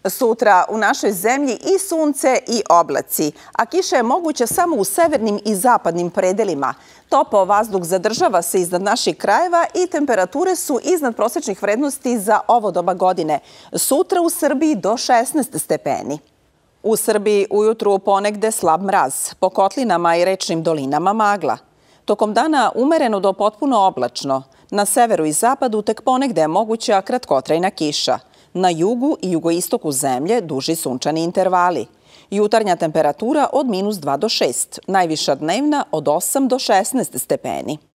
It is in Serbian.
Sutra u našoj zemlji i sunce i oblaci, a kiša je moguća samo u severnim i zapadnim predelima. Topao vazduh zadržava se iznad naših krajeva i temperature su iznad prosečnih vrednosti za ovo doba godine. Sutra u Srbiji do 16 stepeni. U Srbiji ujutru ponegde slab mraz, po kotlinama i rečnim dolinama magla. Tokom dana umereno do potpuno oblačno. Na severu i zapadu tek ponegde je moguća kratkotrajna kiša. Na jugu i jugoistoku zemlje duži sunčani intervali. Jutarnja temperatura od -2 do 6, najviša dnevna od 8 do 16 stepeni.